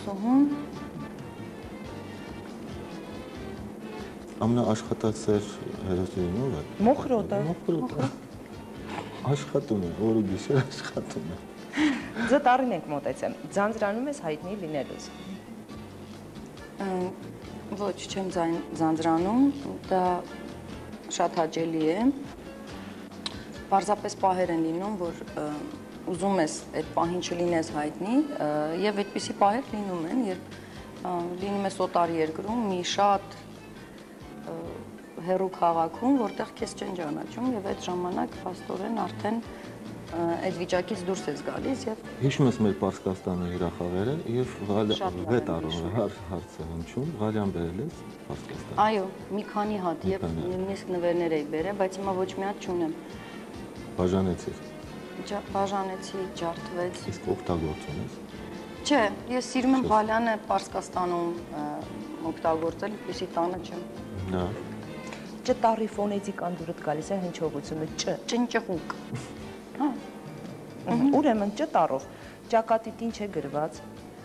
Գործուհուն։ Ամենաաշխատասեր հերոսինն ով է։ Մոխրոտը։ Աշխատում է, օր ու գիշեր աշխատում է։ Ձեզ տարին ենք մոտեցել։ Ձանձրանում ես հայտնի լինելուց։ Ոչ, չեմ ձանձրանում, դա շատ հաճելի է։ Պարզապես պահեր են լինում, որ ուզում ես այդ պահին չլինես հայտնի, եւ այդպիսի պահեր լինում են, երբ լինում ես օտար երկրում, մի շատ հեռու քաղաքում, որտեղ քեզ չեն ճանաչում, եւ այդ ժամանակ փաստորեն արդեն այդ վիճակից դուրս ես գալիս եւ Հիշում ես մեր Պարսկաստանի հրախաղերը եւ 6 տարով հարցը հնչում, Ղալյան բերել ես Պարսկաստան։ Այո, մի քանի հատ եւ նույնիսկ նվերներ էի բերել, բայց հիմա ոչ մի հատ չունեմ։ Բաժանեցիր։ Բաժանեցի, ջարդվեց։ Իսկ օգտագործում ես։ Չէ, ես սիրում եմ Ղալյանը Պարսկաստանում օգտագործել, որպեսզի տանը չեմ։ Դա Ճտարի ֆոնետիկ անդուրդ գալիս է հնչողությունը Չ։ Ճնճղուկ։ Հա։ Ուրեմն ճտարով ճակատիտին չէ գրված։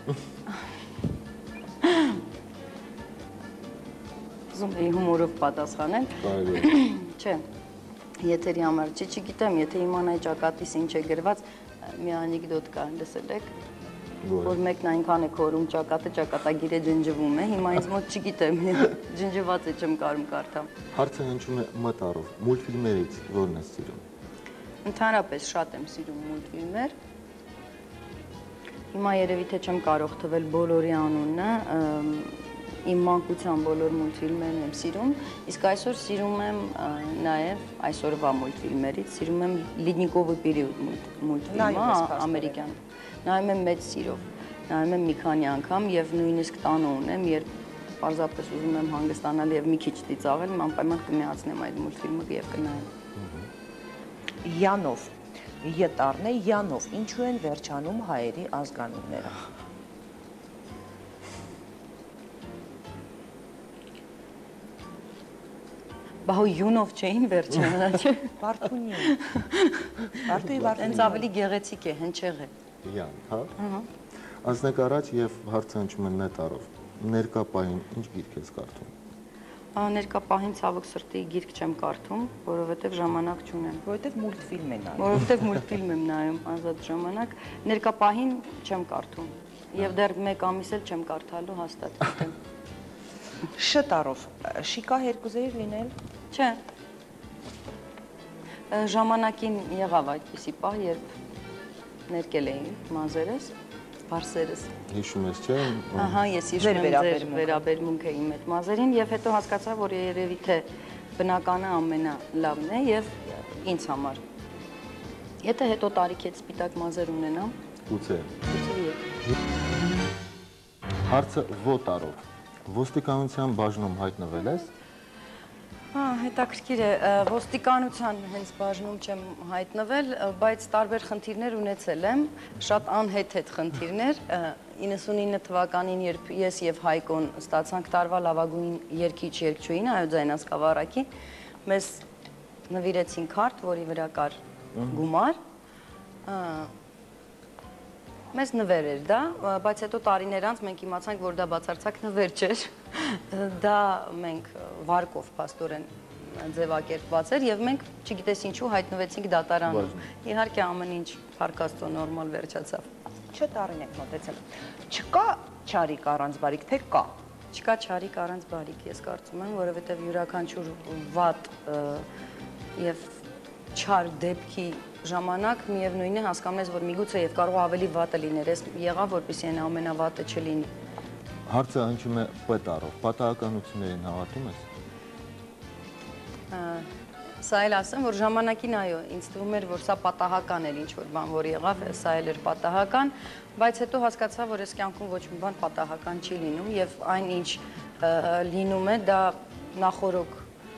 Ուզում էի հումորով պատասխանել։ Չէ։ Եթերի համար չգիտեմ, եթե իմանայի ճակատիս ինչ է գրված, մի անեկդոտ կա, լսել եք, որ մեկն այնքան է քորում ճակատը, ճակատագիրը ջնջվում է, հիմա ինձ մոտ չգիտեմ, ջնջված է չեմ կարում կարդամ։ Հարցը հնչում է մտարով, մուլտֆիլմերից որն ես սիրում։ Ընդհանրապես շատ եմ սիրում մուլտֆիլմեր։ Հիմա երևի թե չեմ կարող թվել բոլորի անունը, իմ մանկության բոլոր մուլտֆիլմերն եմ սիրում, իսկ այսօր սիրում եմ նաև այսօրվա մուլտֆիլմերից, սիրում եմ Լիդնիկովի պերիոդ մուլտֆիլմը, ամերիկյան։ Նայում եմ մեծ սիրով, նայում եմ մի քանի անգամ եւ նույնիսկ տանը ունեմ, երբ պարզապես ուզում եմ հանգստանալ եւ մի քիչ ծիծաղել, անպայման կմիացնեմ այդ մուլտֆիլմը եւ կնայեմ։ Յանով, Յետարն է, Յանով, ինչու են վերջանում հայերի ազգանունները։ Բա հո յունով չէին վերջանա, չէ։ Վարդունի։ Վարդուի Հենց ավելի գեղեցիկ է, հնչեղ է։ Յան, հա։ Անձնեկարաջ եւ հարցը հնչում է նետարով։ Ներկա պահին ինչ գիրք ես կարդում։ Ներկա պահին ցավոք սրտի գիրք չեմ կարդում, որովհետև ժամանակ չունեմ։ Որովհետև մուլտֆիլմ են նայում։ Որովհետև մուլտֆիլմ եմ նայում ազատ ժամանակ, ներկա պահին չեմ կարդում։ Եվ դեռ 1 ամիս էլ չեմ կարդալու հաստատ գիտեմ։ Շտարով, շիկա երկուզեիր լինել։ Չէ։ Ժամանակին եղավ այդպիսի պահ, երբ ներկել էին մազերս, բարսերս։ Հիշում ես, չէ՞։ Ահա, ես հիշում եմ վերաբերմունքը իմ այդ մազերին եւ հետո հասկացա, որ երևի թե բնականը ամենալավն է եւ ինձ համար։ Եթե հետո տարիքից սպիտակ մազեր ունենամ, Գուցե։ գուցե։ Հարցը ոտարով։ Ոստիկանության բաժնում հայտնվել ես։ Հետաքրքիր է, ոստիկանության հենց բաժնում չեմ հայտնվել, բայց տարբեր խնդիրներ ունեցել եմ, շատ անհեթեթ խնդիրներ, 99 թվականին, երբ ես եւ Հայկոն ստացանք տարվա լավագույն երգիչ երգչուհին Հայոց ձայնասկավառակի, մեզ նվիրեցին քարտ, որի վրա կար գումար, մեզ նվեր էր դա, բայց հետո տարիներ անց մենք իմացանք, որ դա բացարձակ նվեր չէր, դա մենք վարկով փաստորեն ձևակերպված էր եւ մենք չգիտես ինչու հայտնվեցինք դատարանում։ Իհարկե ամեն ինչ փառքաստո նորմալ վերջացավ։ Չէ տարին եք մոտեցել։ Չկա չարիք առանց բարիք, թե կա։ Չկա չարիք առանց բարիք, ես կարծում եմ, որովհետեւ յուրաքանչյուր վատ եւ չար դեպքի ժամանակ միևնույն է հասկանում ես, որ միգուցե եւ կարող ավելի վատը լիներ, ես եղավ, որպեսզի այն ամենավատը չլինի։ Հարցը հնչում է պետարով, պատահականություններին հավատում ես։ Սա էլ ասեմ, որ ժամանակին այո, ինձ թվում էր, որ սա պատահական էր ինչ-որ բան, որ եղավ, սա էլ էր պատահական, բայց հետո հասկացա, որ այս կյանքում ոչ մի բան պատահական չի լինում եւ այն ինչ լինում է, դա նախորոք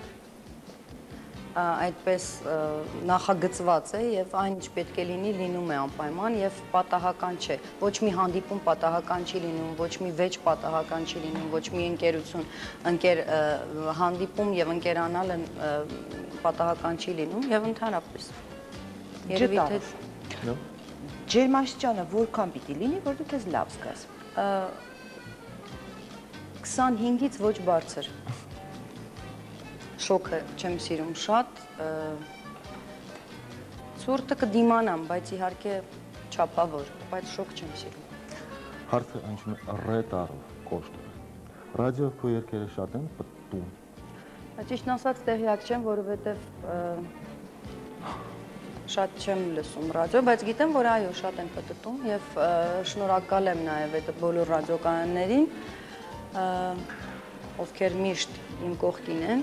այդպես նախագծված է եւ այն ինչ պետք է լինի լինում է անպայման եւ պատահական չէ։ Ոչ մի հանդիպում պատահական չի լինում, ոչ մի վեճ պատահական չի լինում, ոչ մի ընկեր հանդիպում եւ ընկերանալը պատահական չի լինում եւ ընդհանրապես։ Երևի թե ջերմաստիճանը որքան պիտի լինի, որ դու քեզ լավ զգաս։ 25-ից ոչ բարձր։ Շոկը չեմ սիրում շատ, ցուրտը կդիմանամ, բայց իհարկե չափավոր, բայց շոկ չեմ սիրում։ Հարցը հնչում է ռ տառով կոշտ։ Ռադիոյով քո երգերը շատ են պտտում։ Ճիշտն ասած տեղյակ չեմ, որովհետև շատ չեմ լսում ռադիո, բայց գիտեմ, որ այո, շատ են պտտում եւ շնորհակալ եմ նաեւ այդ բոլոր ռադիոկանալներին, ովքեր միշտ իմ կողքին են։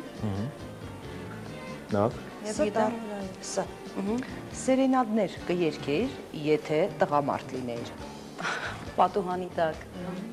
Լավ։ Եվ գիտեմ, Սա սերենադներ կերկեր, եթե տղամարդ լինեիր։ պատուհանի տակ։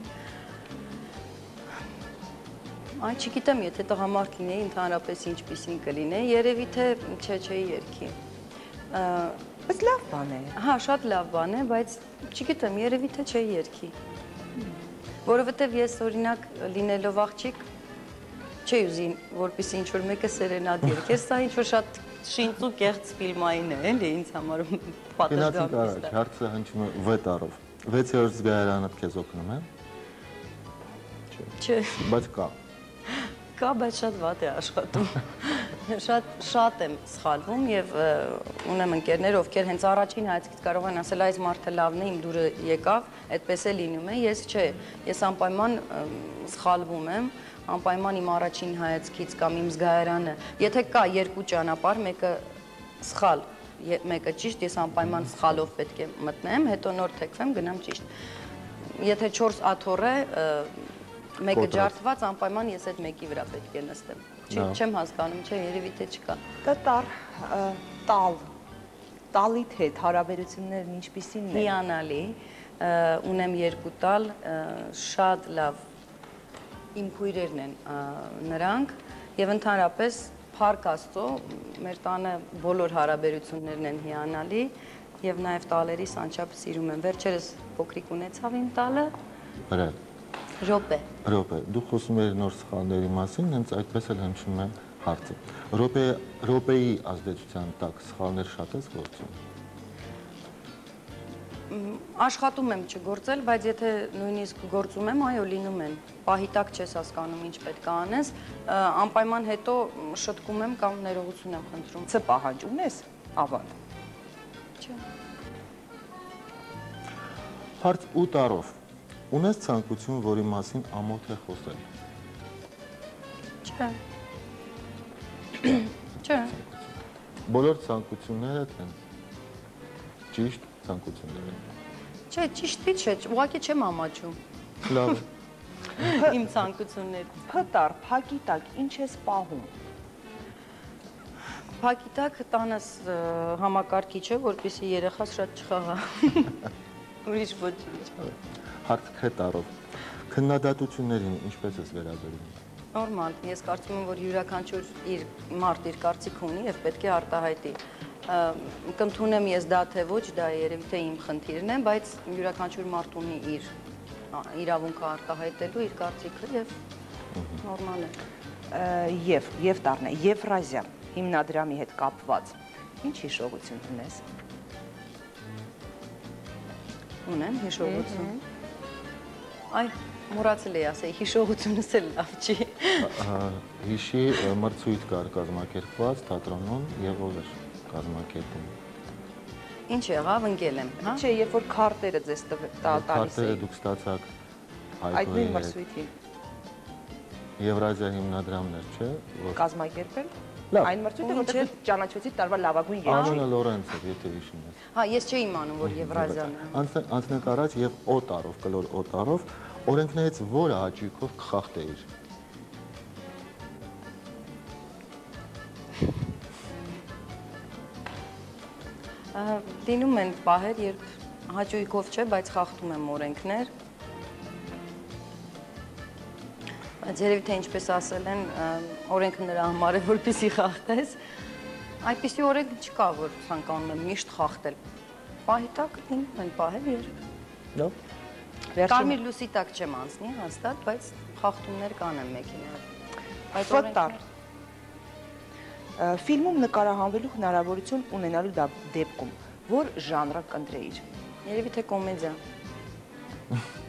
Այ չգիտեմ, եթե տղամարդ լինեի, ընդհանրապես ինչպիսին կլինեի, երևի թե չէի երգի։ Բայց լավ բան է։ Հա, շատ լավ բան է, բայց չգիտեմ, երևի թե չէի երգի։ Որովհետև ես օրինակ լինելով աղջիկ չէի ուզի, որպեսզի ինչ-որ մեկը սերենադ երգեր, սա ինչ-որ շատ շինծ ու կեղծ ֆիլմային է, էլի ինձ համար պատշգամբիստ է։ Հարցը հնչում է V տառով։ 6-րդ զգայարանը քեզ օգնում է։ Չէ։ Բայց կա։ Կա, բայց շատ վատ է աշխատում։ Շատ եմ սխալվում եւ ունեմ ընկերներ, ովքեր հենց առաջին հայացքից կարող են ասել, այս մարդը լավն է, իմ դուրը եկավ, այդպես է լինում է, ես չէ, ես անպայման սխալվում եմ, անպայման իմ առաջին հայացքից կամ իմ զգայարանը, եթե կա երկու ճանապարհ, մեկը սխալ, մեկը ճիշտ, ես անպայման սխալով պետք է մտնեմ, հետո նոր թեքվեմ, գնամ ճիշտ։ Եթե 4 աթոռ է, մեկը ջարդված, անպայման ես այդ մեկի վրա պետք է նստեմ։ Չեմ հասկանում, չէ, երևի թե չկա։ Տալ, տալիդ հետ հարաբերություններն ինչպիսին են։ Հիանալի, ունեմ 2 տալ, շատ լավ իմ քույրերն են նրանք եւ ընդհանրապես փառք Աստծո, մեր տանը բոլոր հարաբերություններն են հիանալի եւ նաեւ տալերիս անչափ սիրում եմ։ Վերջերս փոքրիկ ունեցավ իմ տալը։ Ռոպե։ Դու խոսում ես նոր սխալների մասին, հենց այդպես էլ հնչում է հարցը։ Ռոպեի ազդեցության տակ սխալներ շատ ես գործում։ Աշխատում եմ չգործել, բայց եթե նույնիսկ գործում եմ, այո, լինում են։ Պահի տակ չես հասկանում ինչ պետք է անես, անպայման հետո շտկում եմ կամ ներողություն եմ խնդրում։ Ց պահանջ ունես, ավանդ։ Չէ։ Հարց 8 տառով։ Ունես ցանկություն, որի մասին ամոթ է խոսել։ Չէ։ Չէ։ Բոլոր ցանկություններդ են ճիշտ ցանկություններ են։ Չէ, ճիշտի չէ, ուղղակի չեմ ամաչում։ Լավ։ Իմ ցանկություններ։ Փտար, փակի տակ, ինչ ես պահում։ Փակի տակ տանս համակարգիչ է, որպեսզի երեխաս շատ չխաղա։ Ուրիշ ոչինչ։ Հարց Ք տառով։ Քննադատություններին ինչպես ես վերաբերում։ Նորմալ, ես կարծում եմ, որ յուրաքանչյուր մարդ իր կարծիք ունի եւ պետք է արտահայտի։ Կընդունեմ ես դա թե ոչ, դա երևի թե իմ խնդիրն է, բայց յուրաքանչյուր մարդ ունի իր իրավունքը արտահայտելու իր կարծիքը եւ նորմալ է։ Եվ տառն է, Եվրազիա հիմնադրամի հետ կապված։ Ինչ հիշողություն ունես։ Ունեմ հիշողություն։ Այ, մոռացել էի ասել, հիշողությունս էլ լավ չի։ Հիշի մրցույթ կար կազմակերպված թատրոնում եւ ով էր կազմակերպում։ Ինչ եղավ, ընկել եմ, հա։ Չէ, երբ որ քարտերը ձեզ տալիս Քարտերը դուք ստացաք այդ նույն մրցույթին։ Եվրազիա հիմնադրամն էր, չէ՞, որ կազմակերպել։ Լավ։ Այն մրցույթը, որտեղ դու ճանաչեցի տարվա լավագույն երգչի։ Անունը Լորենց էր, եթե հիշում ես։ Հա, ես չէի իմանում, որ Եվրազիան է։ Անցնենք առաջ եւ օ տառով, կլոր օ տառով, օրենքներից որը հաճույքով կխախտեիր։ Լինում են պահեր, երբ հաճույքով չէ, բայց խախտում եմ օրենքներ։ Բայց երևի թե ինչպես ասել են, օրենքը նրա համար է, որպեսզի խախտես։ Այդպիսի օրենք չկա, որ ցանկանում եմ միշտ խախտել։ Պահի տակ լինում են պահեր երբ։ Լավ։ Կարմիր լուսի տակ չեմ անցնի, հաստատ, բայց խախտումներ կանեմ մեքենայով։ Ֆոտար։ Ֆիլմում նկարահանվելու հնարավորություն ունենալու դեպքում, որ ժանրը կընտրեիր։ Երևի թե կոմեդիա։